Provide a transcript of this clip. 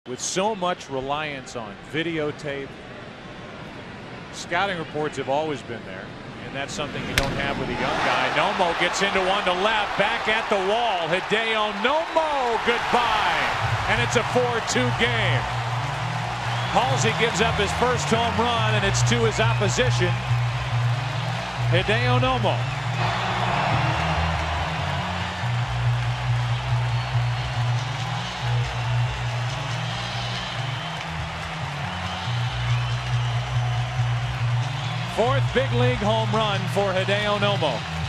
With so much reliance on videotape, scouting reports have always been there, and that's something you don't have with a young guy. Nomo gets into one to left, back at the wall. Hideo Nomo, goodbye, and it's a 4-2 game. Halsey gives up his first home run, and it's to his opposition, Hideo Nomo. Fourth big league home run for Hideo Nomo.